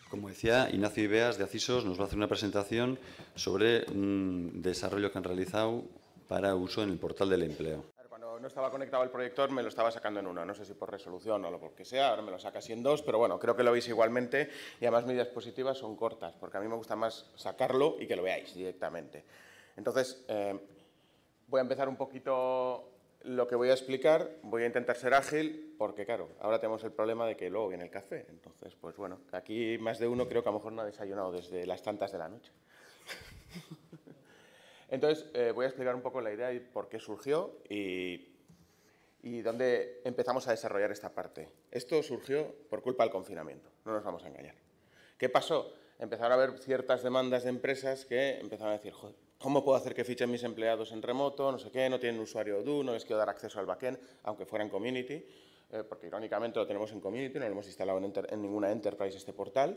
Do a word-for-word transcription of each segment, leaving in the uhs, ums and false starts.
Como decía, Ignacio Ibeas, de Acisos, nos va a hacer una presentación sobre un desarrollo que han realizado para uso en el portal del empleo. Cuando no estaba conectado el proyector me lo estaba sacando en uno, no sé si por resolución o lo por que sea, ahora me lo saca así en dos, pero bueno, creo que lo veis igualmente y además mis diapositivas son cortas, porque a mí me gusta más sacarlo y que lo veáis directamente. Entonces, eh, voy a empezar un poquito lo que voy a explicar, voy a intentar ser ágil, porque claro, ahora tenemos el problema de que luego viene el café, entonces, pues bueno, aquí más de uno creo que a lo mejor no ha desayunado desde las tantas de la noche. Entonces, eh, voy a explicar un poco la idea y por qué surgió y, y dónde empezamos a desarrollar esta parte. Esto surgió por culpa del confinamiento, no nos vamos a engañar. ¿Qué pasó? Empezaron a haber ciertas demandas de empresas que empezaron a decir, joder, ¿cómo puedo hacer que fichen mis empleados en remoto? No sé qué, no tienen usuario Odoo, no les quiero dar acceso al backend, aunque fuera en Community, eh, porque irónicamente lo tenemos en Community, no lo hemos instalado en, enter, en ninguna Enterprise este portal,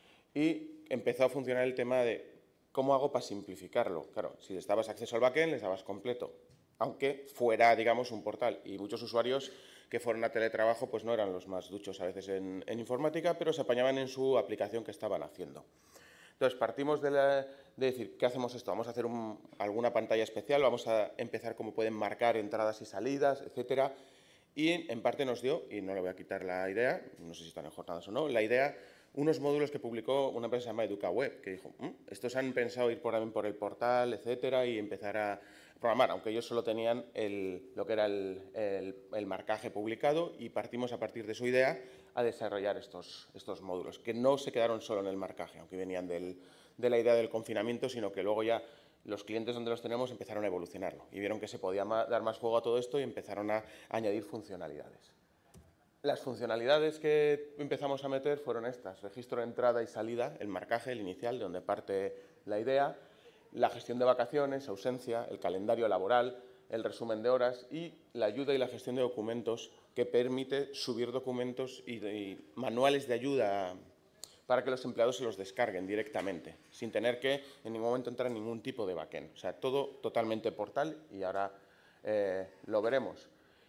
y empezó a funcionar el tema de ¿cómo hago para simplificarlo? Claro, si les dabas acceso al backend, les dabas completo, aunque fuera, digamos, un portal. Y muchos usuarios que fueron a teletrabajo pues no eran los más duchos a veces en, en informática, pero se apañaban en su aplicación que estaban haciendo. Entonces, partimos de, la, de decir, ¿qué hacemos esto? Vamos a hacer un, alguna pantalla especial, vamos a empezar cómo pueden marcar entradas y salidas, etcétera. Y en parte nos dio, y no le voy a quitar la idea, no sé si están en jornadas o no, la idea, unos módulos que publicó una empresa llamada EducaWeb, que dijo, mmm, estos han pensado ir por, por el portal, etcétera, y empezar a programar, aunque ellos solo tenían el, lo que era el, el, el marcaje publicado, y partimos a partir de su idea a desarrollar estos, estos módulos, que no se quedaron solo en el marcaje, aunque venían del, de la idea del confinamiento, sino que luego ya los clientes donde los tenemos empezaron a evolucionarlo y vieron que se podía dar más juego a todo esto y empezaron a añadir funcionalidades. Las funcionalidades que empezamos a meter fueron estas: registro de entrada y salida, el marcaje, el inicial, de donde parte la idea, la gestión de vacaciones, ausencia, el calendario laboral, el resumen de horas y la ayuda y la gestión de documentos, que permite subir documentos y, de, y manuales de ayuda para que los empleados se los descarguen directamente, sin tener que en ningún momento entrar en ningún tipo de backend. O sea, todo totalmente portal y ahora eh, lo veremos.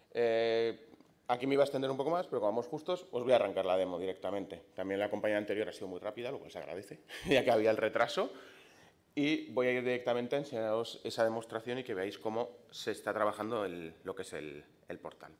Eh, aquí me iba a extender un poco más, pero como vamos justos, os voy a arrancar la demo directamente. También la compañía anterior ha sido muy rápida, lo cual se agradece, ya que había el retraso. Y voy a ir directamente a enseñaros esa demostración y que veáis cómo se está trabajando el, lo que es el, el portal.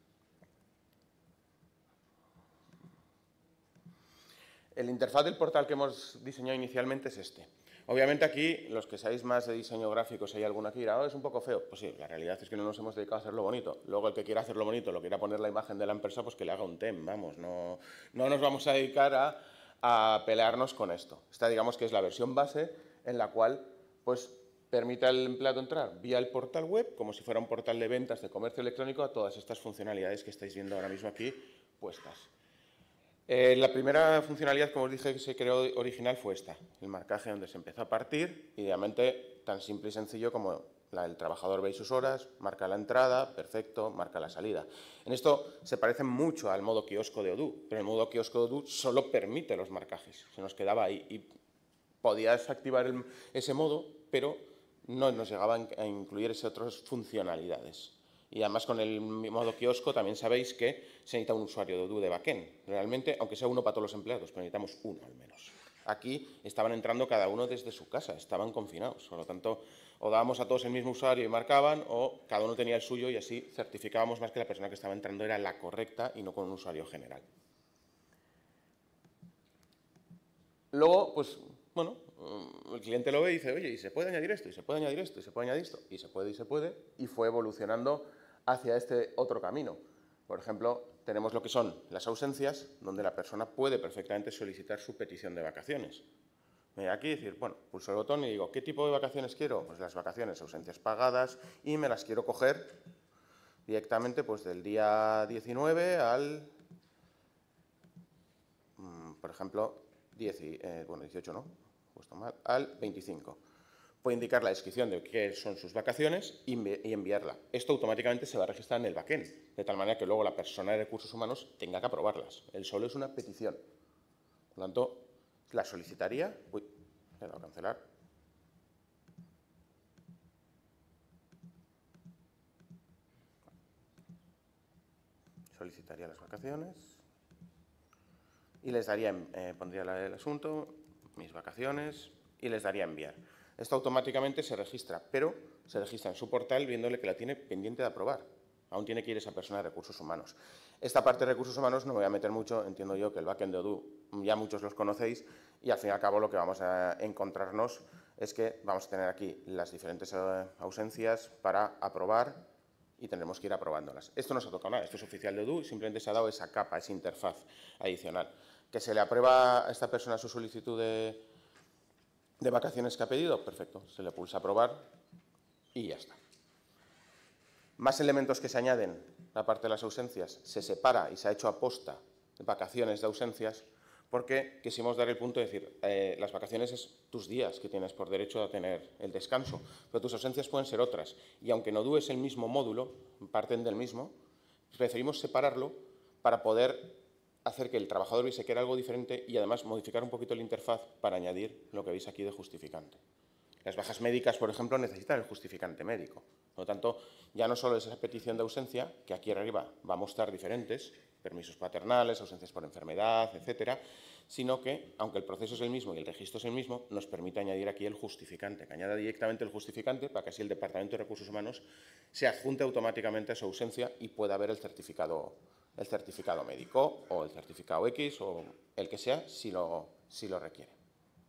El interfaz del portal que hemos diseñado inicialmente es este. Obviamente aquí, los que sabéis más de diseño gráfico, si hay alguno aquí dirá, oh, es un poco feo. Pues sí, la realidad es que no nos hemos dedicado a hacerlo bonito. Luego el que quiera hacerlo bonito, lo quiera poner la imagen de la empresa, pues que le haga un tem, vamos. No, no nos vamos a dedicar a, a pelearnos con esto. Esta, digamos, que es la versión base en la cual, pues, permite al empleado entrar vía el portal web, como si fuera un portal de ventas de comercio electrónico, a todas estas funcionalidades que estáis viendo ahora mismo aquí puestas. Eh, la primera funcionalidad, como os dije, que se creó original fue esta, el marcaje, donde se empezó a partir, y realmente tan simple y sencillo como la, el trabajador ve sus horas, marca la entrada, perfecto, marca la salida. En esto se parece mucho al modo kiosco de Odoo, pero el modo kiosco de Odoo solo permite los marcajes, se nos quedaba ahí y podías activar el, ese modo, pero no nos llegaban a incluir esas otras funcionalidades. Y además con el modo kiosco también sabéis que se necesita un usuario de Odoo de backend. Realmente, aunque sea uno para todos los empleados, pero necesitamos uno al menos. Aquí estaban entrando cada uno desde su casa, estaban confinados. Por lo tanto, o dábamos a todos el mismo usuario y marcaban, o cada uno tenía el suyo y así certificábamos más que la persona que estaba entrando era la correcta y no con un usuario general. Luego, pues, bueno, el cliente lo ve y dice, oye, y se puede añadir esto, y se puede añadir esto, y se puede añadir esto, y se puede, y se puede, y fue evolucionando hacia este otro camino. Por ejemplo, tenemos lo que son las ausencias, donde la persona puede perfectamente solicitar su petición de vacaciones. Aquí decir, bueno, pulso el botón y digo, ¿qué tipo de vacaciones quiero? Pues las vacaciones, ausencias pagadas, y me las quiero coger directamente pues del día diecinueve al, por ejemplo, diez, eh, bueno, dieciocho no, puesto mal, al veinticinco. Puede indicar la descripción de qué son sus vacaciones y enviarla. Esto automáticamente se va a registrar en el backend, de tal manera que luego la persona de recursos humanos tenga que aprobarlas. El solo es una petición. Por lo tanto, la solicitaría. Uy, le voy a cancelar. Solicitaría las vacaciones. y les daría, eh, pondría el asunto, mis vacaciones, y les daría enviar. Esto automáticamente se registra, pero se registra en su portal viéndole que la tiene pendiente de aprobar. Aún tiene que ir esa persona de recursos humanos. Esta parte de recursos humanos no me voy a meter mucho, entiendo yo que el backend de Odoo ya muchos los conocéis y al fin y al cabo lo que vamos a encontrarnos es que vamos a tener aquí las diferentes ausencias para aprobar y tendremos que ir aprobándolas. Esto no se ha tocado nada, esto es oficial de Odoo y simplemente se ha dado esa capa, esa interfaz adicional. ¿Que se le aprueba a esta persona su solicitud de, de vacaciones que ha pedido? Perfecto, se le pulsa aprobar y ya está. Más elementos que se añaden, la parte de las ausencias, se separa y se ha hecho aposta de vacaciones de ausencias porque quisimos dar el punto de decir, eh, las vacaciones es tus días que tienes por derecho a tener el descanso, pero tus ausencias pueden ser otras. Y aunque en Odoo es el mismo módulo, parten del mismo, preferimos separarlo para poder hacer que el trabajador viese que era algo diferente y además modificar un poquito la interfaz para añadir lo que veis aquí de justificante. Las bajas médicas, por ejemplo, necesitan el justificante médico. Por lo tanto, ya no solo es esa petición de ausencia, que aquí arriba va a mostrar diferentes, permisos paternales, ausencias por enfermedad, etcétera, sino que, aunque el proceso es el mismo y el registro es el mismo, nos permite añadir aquí el justificante, que añada directamente el justificante para que así el Departamento de Recursos Humanos se adjunte automáticamente a su ausencia y pueda ver el certificado, el certificado médico o el certificado X o el que sea, si lo, si lo requiere.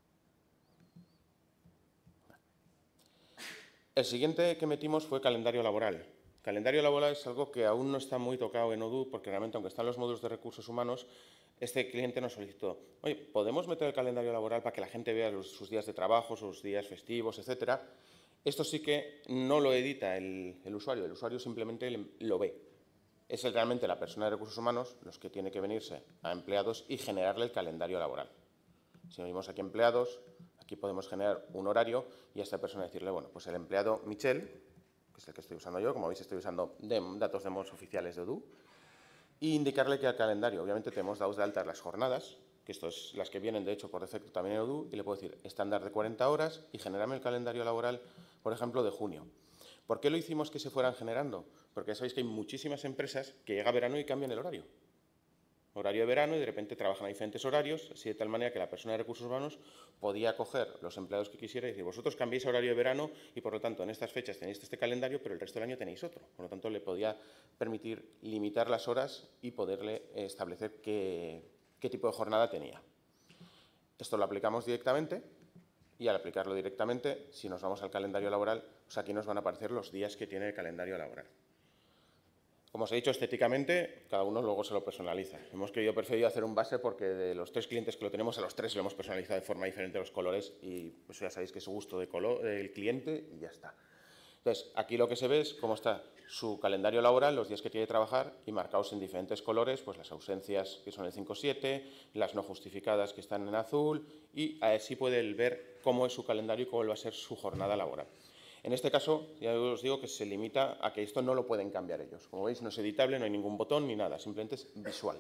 El siguiente que metimos fue calendario laboral. Calendario laboral es algo que aún no está muy tocado en Odoo, porque realmente, aunque están los módulos de recursos humanos, este cliente nos solicitó, oye, ¿podemos meter el calendario laboral para que la gente vea los, sus días de trabajo, sus días festivos, etcétera? Esto sí que no lo edita el, el usuario, el usuario simplemente lo ve. Es realmente la persona de recursos humanos los que tiene que venirse a empleados y generarle el calendario laboral. Si venimos aquí a empleados, aquí podemos generar un horario y a esta persona decirle, bueno, pues el empleado Michel, que es el que estoy usando yo, como veis estoy usando de, datos de mods oficiales de Odoo, y indicarle que al calendario, obviamente tenemos dados de alta las jornadas, que esto es las que vienen de hecho por defecto también en Odoo, y le puedo decir estándar de cuarenta horas y generarme el calendario laboral, por ejemplo, de junio. ¿Por qué lo hicimos que se fueran generando? Porque ya sabéis que hay muchísimas empresas que llega verano y cambian el horario. Horario de verano y de repente trabajan a diferentes horarios, así de tal manera que la persona de recursos humanos podía coger los empleados que quisiera y decir, vosotros cambiéis horario de verano y por lo tanto en estas fechas tenéis este calendario, pero el resto del año tenéis otro. Por lo tanto, le podía permitir limitar las horas y poderle establecer qué, qué tipo de jornada tenía. Esto lo aplicamos directamente y al aplicarlo directamente, si nos vamos al calendario laboral, pues aquí nos van a aparecer los días que tiene el calendario laboral. Como os he dicho, estéticamente, cada uno luego se lo personaliza. Hemos querido preferido hacer un base porque de los tres clientes que lo tenemos, a los tres lo hemos personalizado de forma diferente los colores y pues ya sabéis que es gusto de color del cliente y ya está. Entonces, aquí lo que se ve es cómo está su calendario laboral, los días que tiene que trabajar y marcados en diferentes colores, pues las ausencias que son el cinco siete, las no justificadas que están en azul y así puede ver cómo es su calendario y cómo va a ser su jornada laboral. En este caso, ya os digo que se limita a que esto no lo pueden cambiar ellos. Como veis, no es editable, no hay ningún botón ni nada, simplemente es visual.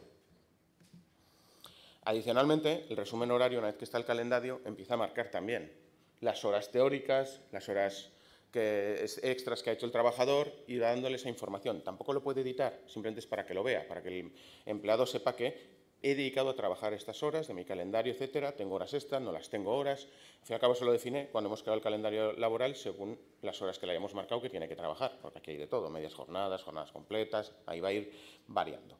Adicionalmente, el resumen horario, una vez que está el calendario, empieza a marcar también las horas teóricas, las horas que, extras que ha hecho el trabajador y dándole esa información. Tampoco lo puede editar, simplemente es para que lo vea, para que el empleado sepa que he dedicado a trabajar estas horas de mi calendario, etcétera, tengo horas extras, no las tengo horas. Al fin y al cabo se lo define cuando hemos creado el calendario laboral según las horas que le hayamos marcado que tiene que trabajar, porque aquí hay de todo, medias jornadas, jornadas completas, ahí va a ir variando.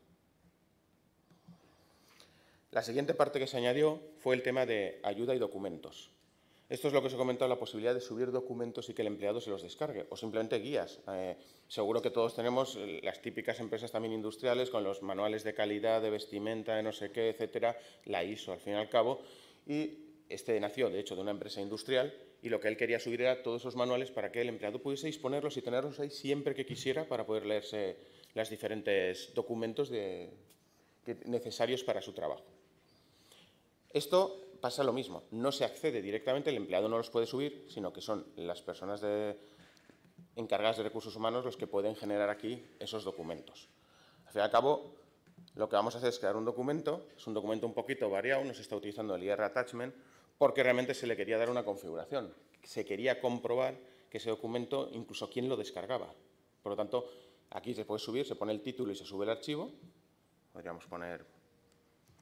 La siguiente parte que se añadió fue el tema de ayuda y documentos. Esto es lo que os he comentado, la posibilidad de subir documentos y que el empleado se los descargue, o simplemente guías. Eh, seguro que todos tenemos las típicas empresas también industriales con los manuales de calidad, de vestimenta, de no sé qué, etcétera, la I S O al fin y al cabo, y este nació, de hecho, de una empresa industrial y lo que él quería subir era todos esos manuales para que el empleado pudiese disponerlos y tenerlos ahí siempre que quisiera para poder leerse los diferentes documentos de, que, necesarios para su trabajo. Esto pasa lo mismo, no se accede directamente, el empleado no los puede subir, sino que son las personas de, encargadas de recursos humanos los que pueden generar aquí esos documentos. Al fin y al cabo, lo que vamos a hacer es crear un documento, es un documento un poquito variado, no se está utilizando el I R Attachment, porque realmente se le quería dar una configuración. Se quería comprobar que ese documento, incluso quién lo descargaba. Por lo tanto, aquí se puede subir, se pone el título y se sube el archivo. Podríamos poner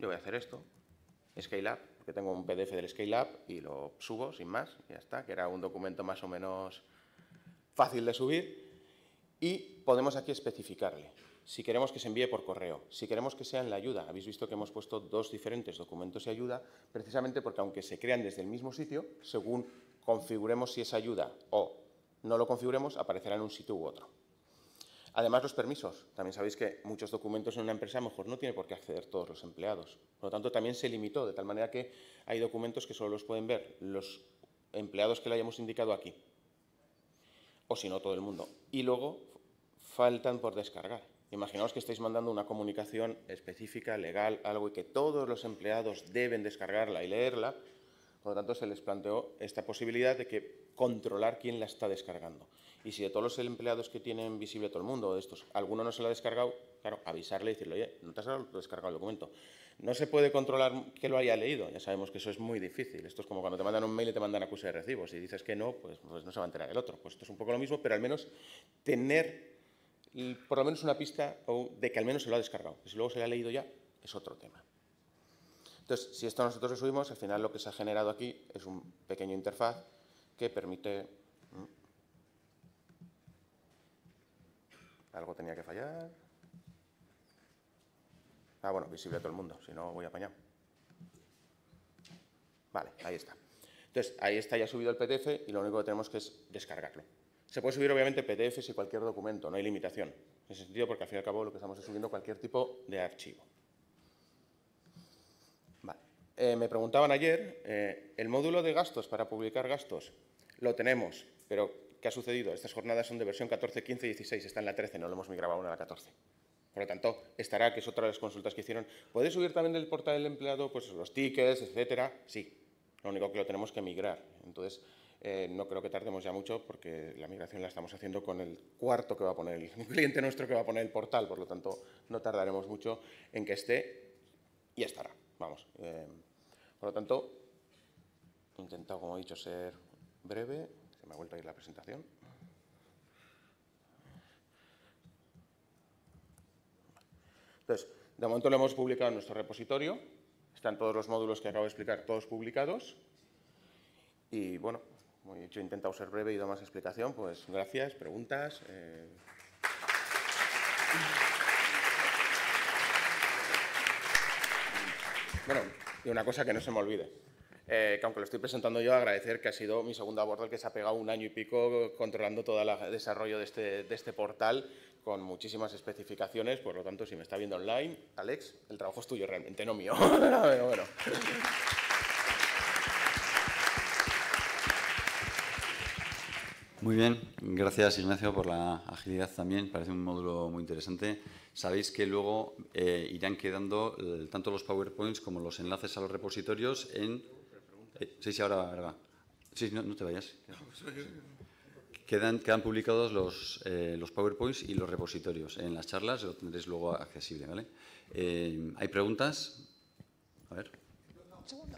yo voy a hacer esto, Scale Up, que tengo un P D F del Scale Up y lo subo sin más, y ya está, que era un documento más o menos fácil de subir. Y podemos aquí especificarle si queremos que se envíe por correo, si queremos que sea en la ayuda. Habéis visto que hemos puesto dos diferentes documentos y ayuda, precisamente porque aunque se crean desde el mismo sitio, según configuremos si es ayuda o no lo configuremos, aparecerá en un sitio u otro. Además, los permisos. También sabéis que muchos documentos en una empresa a lo mejor no tiene por qué acceder todos los empleados. Por lo tanto, también se limitó, de tal manera que hay documentos que solo los pueden ver los empleados que le hayamos indicado aquí, o si no, todo el mundo. Y luego faltan por descargar. Imaginaos que estáis mandando una comunicación específica, legal, algo y que todos los empleados deben descargarla y leerla. Por lo tanto, se les planteó esta posibilidad de que controlar quién la está descargando. Y si de todos los empleados que tienen visible todo el mundo, o de estos, alguno no se lo ha descargado, claro, avisarle y decirle, oye, no te has descargado el documento. No se puede controlar que lo haya leído, ya sabemos que eso es muy difícil. Esto es como cuando te mandan un mail y te mandan acuse de recibo. Si dices que no, pues, pues no se va a enterar el otro. Pues esto es un poco lo mismo, pero al menos tener por lo menos una pista de que al menos se lo ha descargado. Que si luego se lo ha leído ya, es otro tema. Entonces, si esto nosotros lo subimos, al final lo que se ha generado aquí es un pequeño interfaz que permite... Algo tenía que fallar. Ah, bueno, visible a todo el mundo, si no voy apañado. Vale, ahí está. Entonces, ahí está ya subido el P D F y lo único que tenemos que es descargarlo. Se puede subir, obviamente, P D Fs y cualquier documento, no hay limitación. En ese sentido, porque al fin y al cabo lo que estamos es subiendo cualquier tipo de archivo. Vale. Eh, me preguntaban ayer, eh, ¿el módulo de gastos para publicar gastos? Lo tenemos, pero ¿qué ha sucedido? Estas jornadas son de versión catorce, quince y dieciséis, está en la trece, no lo hemos migrado aún a la catorce. Por lo tanto, estará, que es otra de las consultas que hicieron. ¿Puede subir también del portal del empleado pues, los tickets, etcétera? Sí, lo único que lo tenemos que migrar. Entonces, eh, no creo que tardemos ya mucho porque la migración la estamos haciendo con el cuarto que va a poner el cliente nuestro que va a poner el portal. Por lo tanto, no tardaremos mucho en que esté y estará. Vamos. Eh, por lo tanto, he intentado, como he dicho, ser breve. Se me ha vuelto a ir la presentación. Entonces, de momento lo hemos publicado en nuestro repositorio. Están todos los módulos que acabo de explicar, todos publicados. Y bueno, como he dicho, he intentado ser breve y dar más explicación. Pues gracias, preguntas. Eh... Bueno, y una cosa que no se me olvide. Eh, que aunque lo estoy presentando yo, agradecer que ha sido mi segundo a bordo el que se ha pegado un año y pico controlando todo el desarrollo de este, de este portal con muchísimas especificaciones. Por lo tanto, si me está viendo online, Alex, el trabajo es tuyo realmente, no mío. Pero bueno. Muy bien, gracias Ignacio por la agilidad también, parece un módulo muy interesante. Sabéis que luego eh, irán quedando eh, tanto los PowerPoints como los enlaces a los repositorios en... Eh, sí, sí, ahora, ahora va. Sí, no, no te vayas. Quedan, quedan publicados los, eh, los PowerPoints y los repositorios en las charlas, lo tendréis luego accesible, ¿vale? Eh, ¿Hay preguntas? A ver. Un segundo.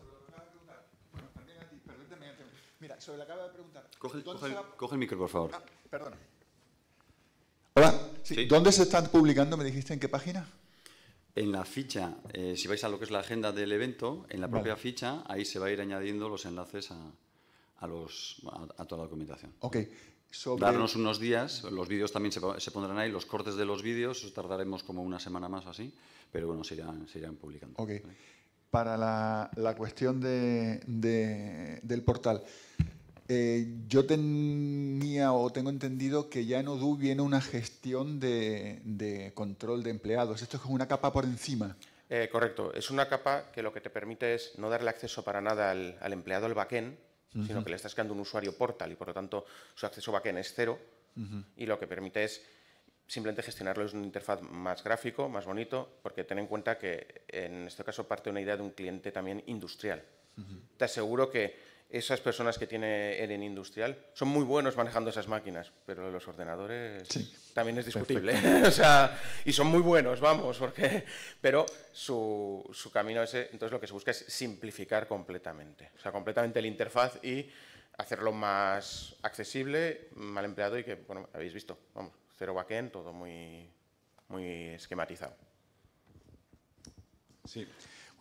Mira, sobre la que acaba de preguntar. Coge, coge, el, coge el micro, por favor. Ah, perdona. Hola. Sí, sí. ¿Dónde se están publicando? ¿Me dijiste en qué página? En la ficha, eh, si vais a lo que es la agenda del evento, en la propia vale. ficha, ahí se va a ir añadiendo los enlaces a, a, los, a, a toda la documentación. Ok. Sobre... Darnos unos días, los vídeos también se, se pondrán ahí, los cortes de los vídeos, tardaremos como una semana más así, pero bueno, se irán, se irán publicando. Ok. ¿Vale? Para la, la cuestión de, de, del portal, eh, yo tenía o tengo entendido que ya en Odoo viene una gestión de, de control de empleados. ¿Esto es una capa por encima? Eh, correcto. Es una capa que lo que te permite es no darle acceso para nada al, al empleado al backend, uh-huh. sino que le estás creando un usuario portal y por lo tanto su acceso backend es cero uh-huh. y lo que permite es simplemente gestionarlo. Es una interfaz más gráfico, más bonito, porque ten en cuenta que en este caso parte de una idea de un cliente también industrial. Uh-huh. Te aseguro que esas personas que tiene él en industrial son muy buenos manejando esas máquinas, pero los ordenadores sí. también es discutible. O sea, y son muy buenos, vamos, porque, pero su, su camino ese, entonces lo que se busca es simplificar completamente. O sea, completamente la interfaz y hacerlo más accesible, mal empleado y que, bueno, habéis visto, vamos, cero backend, todo muy, muy esquematizado. Sí.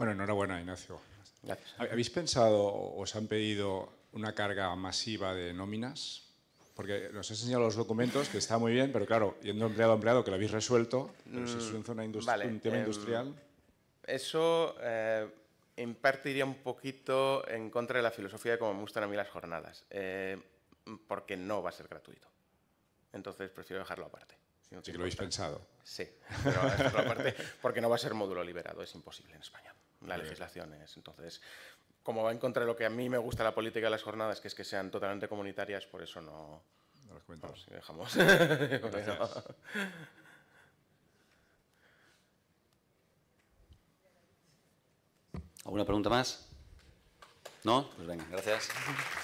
Bueno, enhorabuena, Ignacio. Gracias. ¿Habéis pensado o os han pedido una carga masiva de nóminas? Porque nos has enseñado los documentos, que está muy bien, pero claro, yendo empleado a empleado, que lo habéis resuelto, pero si es una zona industri- Vale, un tema em, industrial... Eso eh, en parte iría un poquito en contra de la filosofía de cómo me gustan a mí las jornadas, eh, porque no va a ser gratuito. Entonces prefiero dejarlo aparte. Si no te Sí que lo habéis importa. pensado. Sí, pero dejarlo aparte porque no va a ser módulo liberado, es imposible en España. La Muy legislación es. Entonces, como va en contra de lo que a mí me gusta la política de las jornadas, que es que sean totalmente comunitarias, por eso no, No lo has comentado. vamos, dejamos. Gracias. ¿Alguna pregunta más? ¿No? Pues venga, gracias.